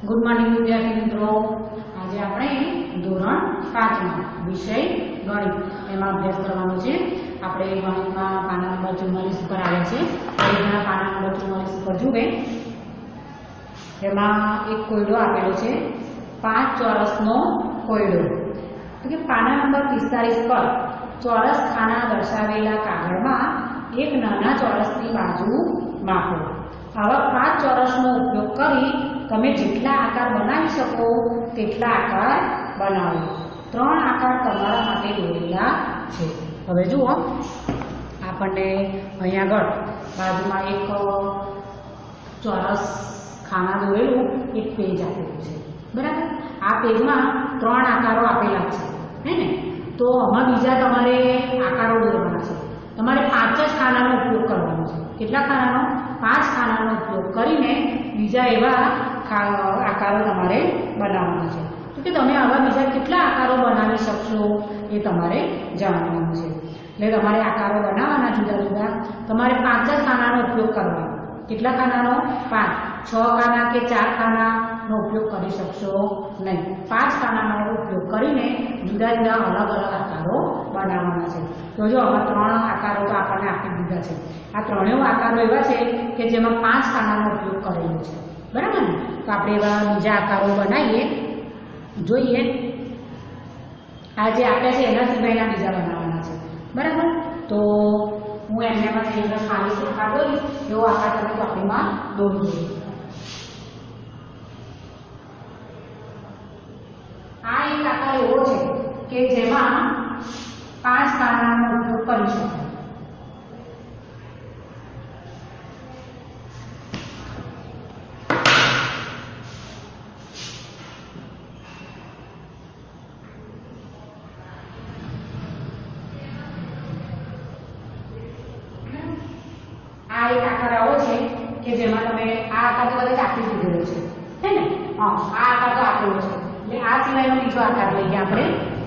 Good morning विद्यार्थी मित्रों। आज આપણે ધોરણ 5 માં વિષય ગણિત એમાં અભ્યાસ કરવાનો છે। આપણે ગણિતમાં પાના નંબર 44 પર આવ્યા છે। ગણિતના પાના નંબર 44 પર જુએ એમાં એક કોયડો આપેલો છે, 5 ચોરસનો કોયડો। તો કે પાના નંબર 45 પર ચોરસ ખાના દર્શાવેલા કાગળમાં એક નાના ચોરસની બાજુ માપો। આવા 5 ચોરસનો ઉપયોગ કરી તમે જેટલા આકાર બનાવી શકો તેટલા આકાર બનાવો। 3 આકાર તમારા માટે દોરેલા છે। હવે જુઓ, આપણને અહીંયા આગળ બાજુમાં એક ચોરસ ખાના દોરેલું એક પેજ આપેલું છે, બરાબર। આ પેજમાં 3 આકારો આપેલા છે, હે ને। તો આમાં બીજા તમારે આકારો દોરવાના છે। તમારે 5 જ ખાનાનો ઉપયોગ કરવાનો છે। કેટલા ખાનાનો? 5 ખાનાનો ઉપયોગ કરીને બીજા એવા આકારો તમારે બનાવવાના છે। તો કે તમે આવા બીજા કેટલા આકારો બનાવી શકશો એ તમારે જાણવાનું છે। એટલે તમારે આકારો બનાવવાના જુદા જુદા, તમારે 5 જ ખાનાનો ઉપયોગ કરવાનો। કેટલા ખાનાનો? 5। 6 ખાના કે 4 ખાનાનો ઉપયોગ કરી શકશો નહીં। 5 ખાનાનો ઉપયોગ કરીને જુદા જુદા અલગ અલગ આકારો બનાવવાના છે। તો જો આમાં 3 આકારો તો આપણને આપી દીધા છે। આ ત્રણેય આકારો એવા છે કે જેમાં 5 ખાનાનો ઉપયોગ કરેલો છે, બરાબર ને। તો આપણે એવા બીજા આકારો બનાવીએ, જોઈએ। આ જે આપ્યા છે એના સિવાયના બીજા બનાવવાના છે, બરાબર। તો હું એમનામાં જઈને ખાલી આકાર દોરીશ, એવો આકાર તમે ચોપડીમાં દોરી દો। આ એક આકાર એવો છે કે જેમાં 5 ખાનાનો ઉપયોગ કરી શકાય। આ એક આકાર આવો છે કે જેમાં તમે આ આકાર તો કદાચ આપી દીધેલો છે, હે ને। હા, આ આકાર તો આપેલો છે, એટલે આ સિવાયનો બીજો આકાર લઈએ આપણે।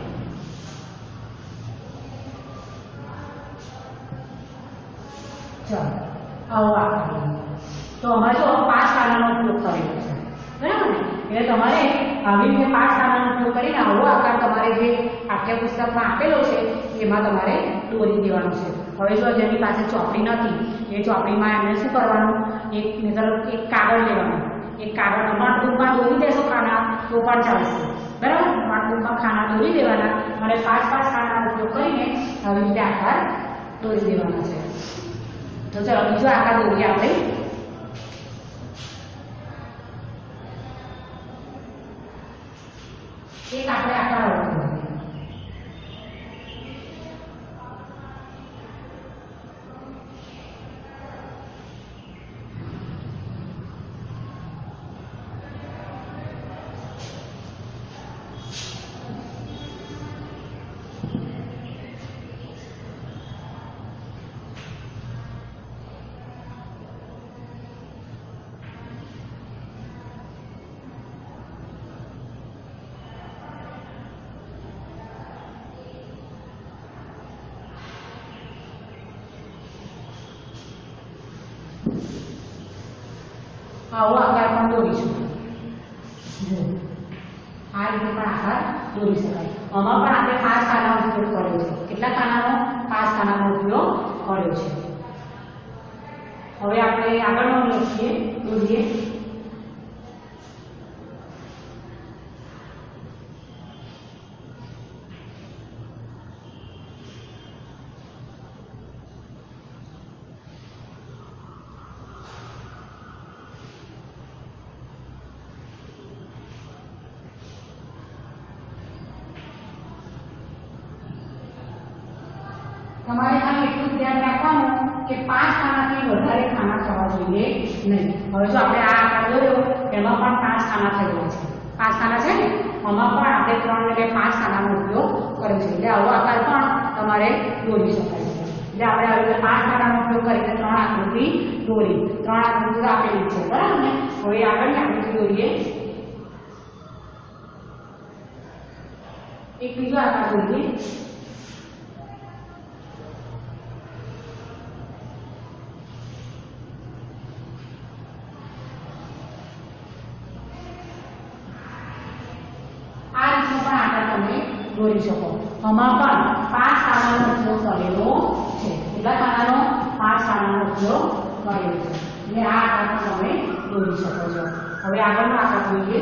ચાલો, આવો આકાર લઈએ। તો અમારે જો 5 ખાનાનો ઉપયોગ કરેલો છે, બરાબર ને। એટલે તમારે આવી રીતે 5 ખાનાનો ઉપયોગ કરીને આવો આકાર તમારે જે પાઠ્યપુસ્તકમાં આપેલો છે એમાં તમારે દોરી દેવાનો છે। હવે જો જેની પાસે ચોપડી નથી એ ચોપડીમાં એમને શું કરવાનું, એક કાગળ લેવાનું, એક કાગળ નોટબુકમાં દોરી દેશો ખાના તો પણ ચાલશે, બરાબર। નોટબુકમાં ખાના દોરી દેવાના અને 5 ખાનાનો ઉપયોગ કરીને આવી રીતે આકાર દોરી દેવાના છે। તો ચાલો બીજો આકાર દોરીએ આપણે। એક આપણે આકાર દોરીએ। આવો આકાર પણ દોરીશું, જો આ રીતે પણ આકાર દોરી શકાય। આમાં પણ આપણે 5 ખાનાનો ઉપયોગ કર્યો છે। કેટલા ખાનાનો? 5 ખાનાનો ઉપયોગ કર્યો છે। હવે આપણે આગળનો લખીએ, દોરીએ। તમારે ખાલી એટલું ધ્યાન રાખવાનું કે 5 ખાનાથી વધારે ખાના થવા જોઈએ નહીં। હવે જો આપણે આ આકાર દોર્યો એમાં પણ 5 ખાના થયેલા છે, 5 ખાના છે ને, આમાં પણ આપણે 3 અને 5 ખાનાનો ઉપયોગ કર્યો છે। એટલે આવો આકાર પણ તમારે દોરી શકાય છે। એટલે આપણે આવી રીતે 5 ખાનાનો ઉપયોગ કરીને 3 આકૃતિ દોરી, 3 આકૃતિ આપેલી છે, બરાબર ને। હવે આગળની આકૃતિ દોરીએ। એક બીજો આકાર દોરીએ। દોરી શકો। આમાં પણ 5 ખાનાનો ઉપયોગ કરેલો છે। કેટલા ખાનાનો? 5 ખાનાનો ઉપયોગ કરેલો છે। એટલે આ આકાર તમે દોરી શકો છો। હવે આગળનો આકાર જોઈએ।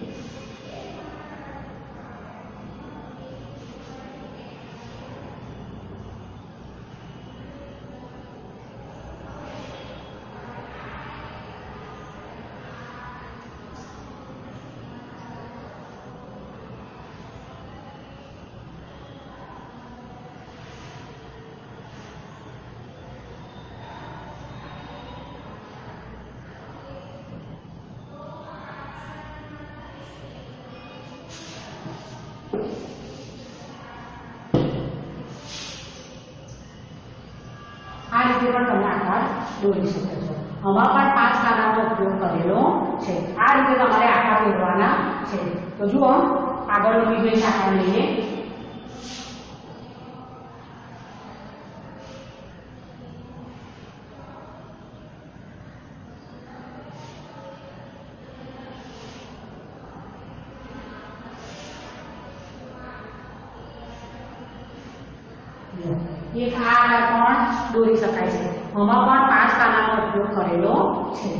આ રીતે પણ તમે આકાર દોરી શકો છો। આમાં પણ 5 ખાનાનો ઉપયોગ કરેલો છે। આ રીતે તમારે આકાર દોરવાના છે। તો જુઓ આગળનો બીજો એક આકાર લઈએ। એક આ આકાર પણ દોરી શકાય છે। આમાં પણ 5 ખાનાનો ઉપયોગ કરેલો છે।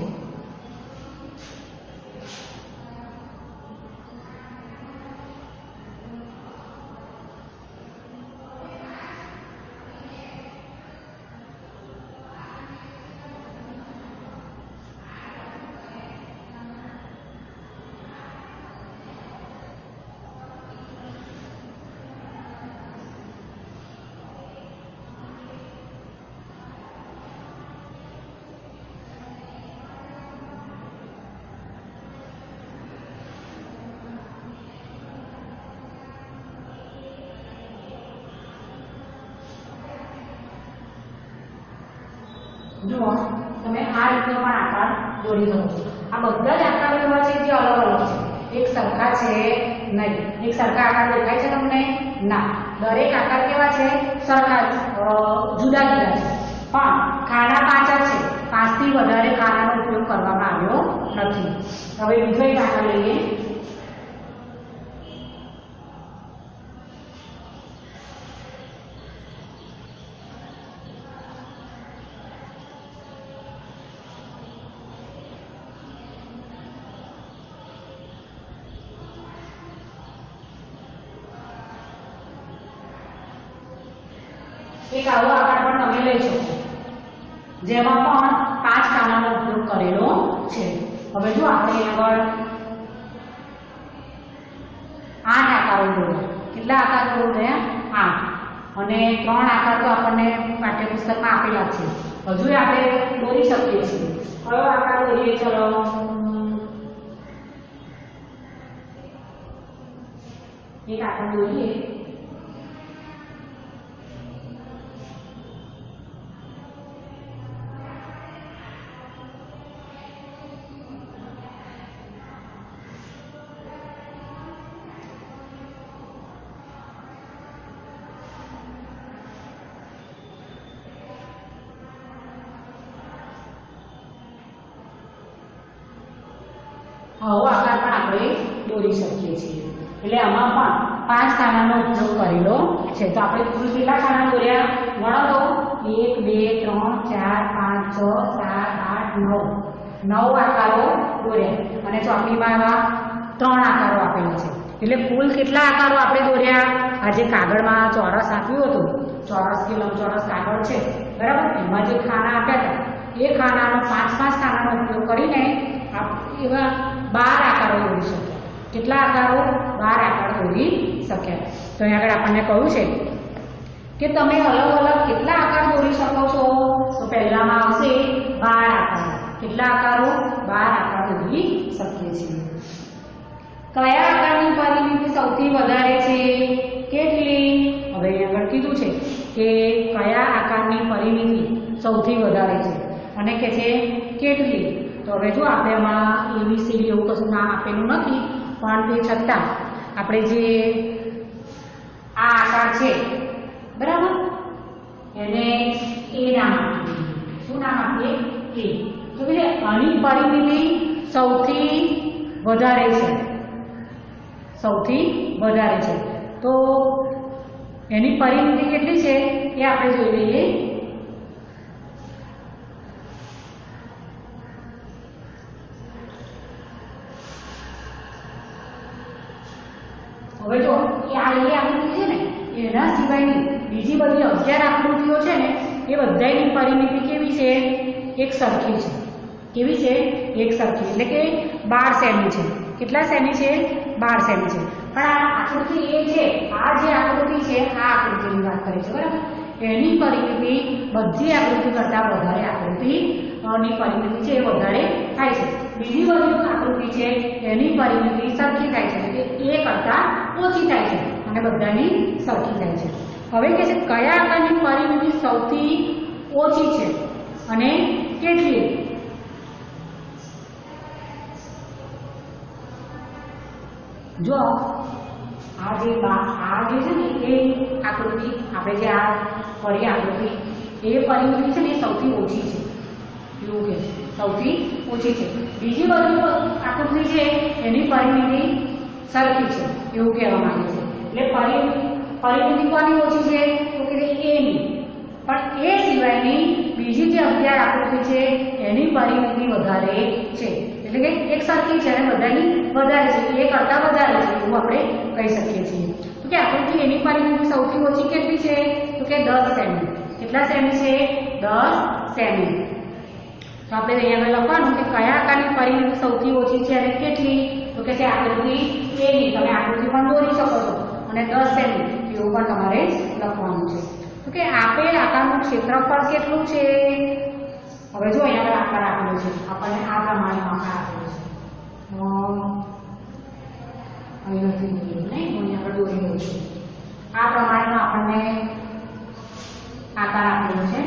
જુઓ તમે આ રીતનો પણ આકાર દોરી શકો છો। આ બધા જ આકારો એવા છે જે અલગ અલગ છે, એક સરખા છે નહીં। એક સરખા આકાર દેખાય છે તમને? ના, દરેક આકાર કેવા છે? સરખા જુદા જુદા છે, પણ ખાના 5 જ છે। 5 થી વધારે ખાનાનો ઉપયોગ કરવામાં આવ્યો નથી। હવે બીજો એક આકાર લઈએ। એક આવો આકાર પણ તમે લઈ શકો, જેમાં પણ 5 ખાનાનો ઉપયોગ કરેલો છે। હવે જો આપણે આગળ 8 આકારો દોર્યા। કેટલા આકારો દોર્યા? 8। અને 3 આકાર તો આપણને પાઠ્યપુસ્તકમાં આપેલા છે, હજુ આપણે દોરી શકીએ છીએ। કયો આકાર દોરીએ? ચલો એક આકાર દોરીએ। આવો આકાર પણ આપણે દોરી શકીએ છીએ। એટલે આમાં પણ 5 ખાનાનો ઉપયોગ કરેલો છે। તો આપણે કુલ કેટલા ખાના દોર્યા? ગણો તો 1 2 3 4 5 6 7 8 9 આકારો દોર્યા। અને ચોકડીમાં આવા 3 આકારો આપેલા છે। એટલે કુલ કેટલા આકારો આપણે દોર્યા? આ જે કાગળમાં ચોરસ આપ્યું હતું, ચોરસ કે લંબચોરસ કાગળ છે બરાબર, એમાં જે ખાના આપ્યા હતા એ ખાનાનો 5 ખાનાનો ઉપયોગ કરીને એવા 12 આકારો દોરી શક્યા। કેટલા આકારો? 12 આકાર દોરી શક્યા। તો અહીં આગળ આપણને કહ્યું છે કે તમે અલગ અલગ કેટલા આકાર દોરી શકો છો? તો પહેલામાં આવશે 12 આકારો। કેટલા આકારો? 12 આકાર દોરી શકીએ છીએ। કયા આકારની પરિમિતિ સૌથી વધારે છે? કેટલી? હવે અહીં આગળ કીધું છે કે કયા આકારની પરિમિતિ સૌથી વધારે છે અને કે છે કેટલી। તો હવે જો આપણે આમાં ABCD એવું કશું નામ આપેલું નથી, પણ તે છતાં આપણે જે આ આકાર છે બરાબર, એને A નામ આપીએ। શું નામ આપીએ? A। તો કે આની પરિમિતિ સૌથી વધારે છે, સૌથી વધારે છે। તો એની પરિમિતિ કેટલી છે એ આપણે જોઈ લઈએ। હવે જો આ આકૃતિ છે ને એના સિવાયની બીજી બધી 11 આકૃતિઓ છે ને એ બધાની પરિમિતિ કેવી છે? એક સરખી છે। કેવી છે? એક સરખી, એટલે કે 12 સેમી છે। કેટલા સેમી છે? 12 સેમી છે। પણ આ આકૃતિ એ છે, આ જે આકૃતિ છે આ આકૃતિની વાત કરે છે, બરાબર? એની પરિમિતિ બધી આકૃતિ કરતાં વધારે આકૃતિની પરિમિતિ છે એ વધારે થાય છે। બીજી બધી આકૃતિ છે એની પરિમિતિ સરખી થાય છે, એટલે કે એ કરતાં ઓછી થાય છે અને બધાની સરખી થાય છે। હવે કે છે કયા આકારની પરિમિતિ સૌથી ઓછી છે અને કેટલી? જો આ જે છે ને એ આકૃતિ આપણે જે આ ફરી આકૃતિ એ પરિમિતિ છે ને એ સૌથી ઓછી છે, એવું કે છે સૌથી ઓછી છે। બીજી બધી આકૃતિ છે એની પરિમિતિ સરખી છે એવું કહેવા માંગે છે। એટલે પરિમિતિ કોની ઓછી છે? તો કે એની, પણ એ સિવાયની બીજી જે 11 આકૃતિ છે એની પરિમિતિ વધારે છે, એટલે કે એક સરખી છે અને બધાની વધારે છે, એ કરતાં વધારે છે એવું આપણે કહી શકીએ છીએ। તો કે આકૃતિ એની પરિમિતિ સૌથી ઓછી કેટલી છે? તો કે 10 સેમી। કેટલા સેમી છે? 10 સેમી। તો આપણે અહીંયા લખવાનું કે કયા આકારની પરિમિતિ સૌથી ઓછી છે અને કેટલી? તો કે છે આકૃતિ એની। તમે આકૃતિ પણ દોરી શકો છો અને 10 સેમી એવું પણ તમારે લખવાનું છે। તો કે આપેલ આકારનું ક્ષેત્રફળ કેટલું છે? હવે જો અહીંયા આકાર આપેલો છે, આપણને આ પ્રમાણે આકાર આપેલો છે, અહીં નથી મૂકેલું નહીં, હું અહીંયા દોરી દઉં છું। આ પ્રમાણેનો આપણને આકાર આપેલો છે।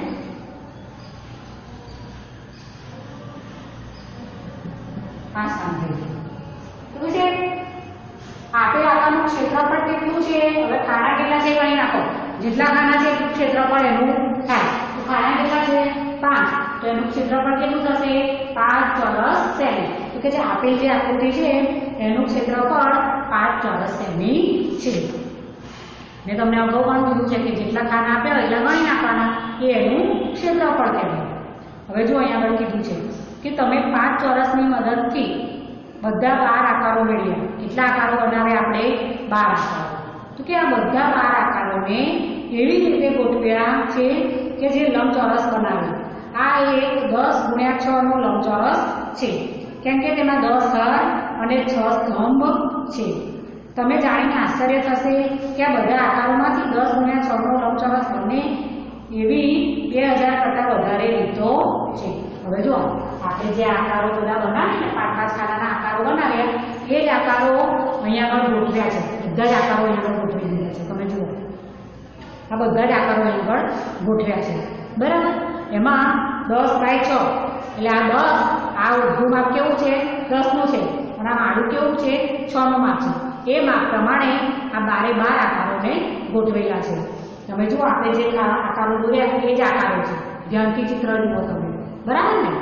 આ સાંભળો તો છે આપેલ આકારનું ક્ષેત્રફળ કેટલું છે? હવે ખાના કેટલા છે ગણી નાખો, જેટલા ખાના છે એટલું ક્ષેત્રફળ એનું થાય। તો ખાના કેટલા છે? 5, તો એનું ક્ષેત્રફળ કેટલું થશે? 5 ચોરસ સેમી। તો કે જે આપેલ જે આકૃતિ છે એનું ક્ષેત્રફળ 5 ચોરસ સેમી છે। મેં તમને અગાઉ પણ કીધું છે કે જેટલા ખાના આપ્યા હોય એટલા ગણી નાખવાના, એ એનું ક્ષેત્રફળ કહેવાય। હવે જો અહીંયા આગળ કીધું છે કે તમે 5 ચોરસની મદદથી બધા 12 આકારો મેળવ્યા। કેટલા આકારો બનાવ્યા આપણે? 12 આકારો। તો કે આ બધા 12 આકારોને એવી રીતે ગોઠવ્યા છે કે જે લંબચોરસ બનાવે। આ એક 10 × 6 નો લંબચોરસ છે, કેમ કે તેમાં 10 સ્તર અને 6 સ્તંભ છે। તમે જાણીને આશ્ચર્ય થશે કે આ બધા આકારોમાંથી 10 × 6 નો લંબચોરસ બને એવી 2000 કરતાં વધારે રીતો છે। હવે જો આપણે જે આકારો બધા બનાવીને 5-5 ખાનાના આકારો બનાવ્યા, એ જ આકારો અહીંયા આગળ ગોઠવ્યા છે। બધા જ આકારો અહીંયા આગળ ગોઠવી દીધા છે, તમે જુઓ આ બધા જ આકારો અહીંયા આગળ ગોઠવ્યા છે, બરાબર? એમાં 10/6 એટલે આ 10, આ ઊભું માપ કેવું છે? 10 નું છે, અને આ માળું કેવું છે? 6 નું માપ છે। એ માપ પ્રમાણે આ 12 આકારોને ગોઠવેલા છે। તમે જુઓ આપણે જે આકારો દોર્યા એ જ આકારો છે, ધ્યાનથી ચિત્ર જુઓ તમે, બરાબર ને?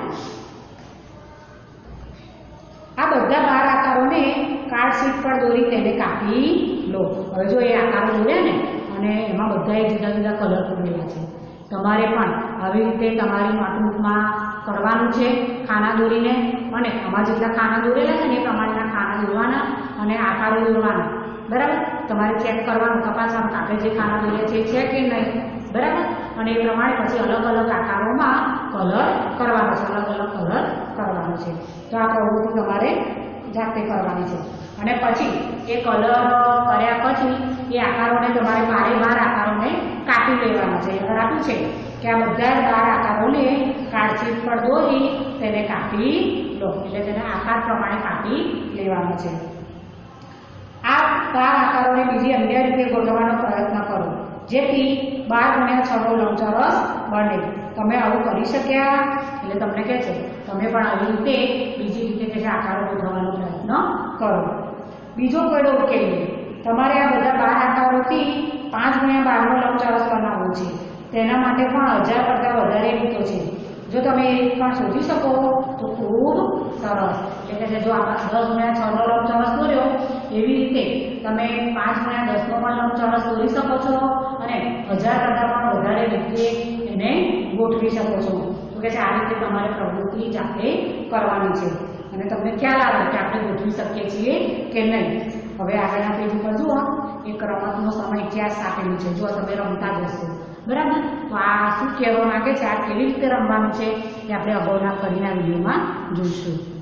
આ બધા 12 આકારોને કાર્ડ શીટ પર દોરી તેને કાપી લો। હવે જો એ આકારો દોર્યા ને અને એમાં બધાએ જુદા જુદા કલર દોરેલા છે। તમારે પણ આવી રીતે તમારી નોટબુકમાં કરવાનું છે ખાના દોરીને, અને આમાં જેટલા ખાના દોરેલા છે ને એ પ્રમાણેના ખાના દોરવાના અને આકારો દોરવાના, બરાબર? તમારે ચેક કરવાનું, તપાસવાનું આપણે જે ખાના દોર્યા છે કે નહીં, બરાબર? અને એ પ્રમાણે પછી અલગ અલગ આકારોમાં કલર કરવાનો છે, અલગ અલગ કલર કરવાનો છે। તો આ પ્રવૃત્તિ તમારે જાતે કરવાની છે। અને પછી એ કલર કર્યા પછી એ આકારોને તમારે 12 આકારોને કાપી લેવાના છે। આગળ આપ્યું છે કે આ બધા 12 આકારોને કાર્ડશીટ પર દોરી તેને કાપી લો, એટલે તેને આકાર પ્રમાણે કાપી લેવાનો છે। આ 12 આકારોને બીજી અન્ય રીતે ગોઠવવાનો પ્રયત્ન કરો, જેથી 12 × 6 નો લંબચોરસ બને। તમે આવું કરી શક્યા? એટલે તમને કહે છે તમે પણ આવી રીતે બીજી રીતે કે આકારો ગોઠવવાનો પ્રયત્ન કરો। બીજો કોયડો ઉકેલીએ। તમારે આ બધા 12 આકારોથી 5 × 12 નો લંબચોરસ બનાવવો છે। તેના માટે પણ 1000 કરતાં વધારે રીતો છે। જો તમે એ રીત પણ શોધી શકો તો ખૂબ સરસ। એટલે કે જો આપણે 10 × 6 નો લંબચોરસ દોર્યો એવી રીતે તમે 5 × 10 નો પણ લંબચોરસ દોરી શકો છો અને 1000 કરતાં પણ વધારે રીતે એને ગોઠવી શકો છો. તો કે છે આ રીતે તમારે પ્રવૃત્તિ જાતે કરવાની છે અને તમને ખ્યાલ આવે કે આપણે ગોઠવી શકીએ છીએ કે નહીં. હવે આગળના પેજ ઉપર જુઓ, એક રમતનો સમય ઇતિહાસ આપેલું છે. જો તમે રમતા જશો, બરાબર? તો આ શું કહેવા માંગે છે, આ કેવી રીતે રમવાનું છે એ આપણે અગાઉના ફરીના વિડીયોમાં જોઈશું.